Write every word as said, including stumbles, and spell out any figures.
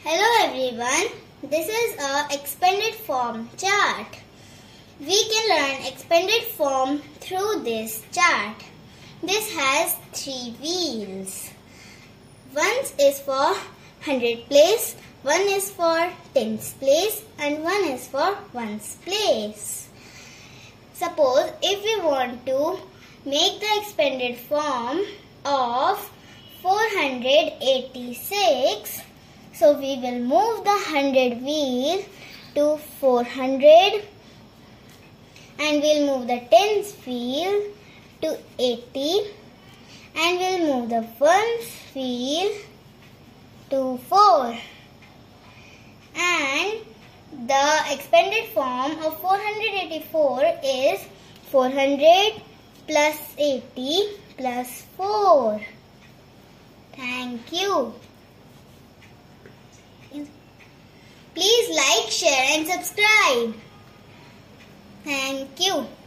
Hello everyone, this is a expanded form chart. We can learn expanded form through this chart. This has three wheels. One is for hundred place, one is for tens place and one is for ones place. Suppose if we want to make the expanded form of four hundred eighty-six, so we will move the hundred wheel to four hundred and we'll move the tens wheel to eighty and we'll move the ones wheel to four. And the expanded form of four hundred eighty-four is four hundred plus eighty plus four. Thank you. Please like, share and subscribe. Thank you.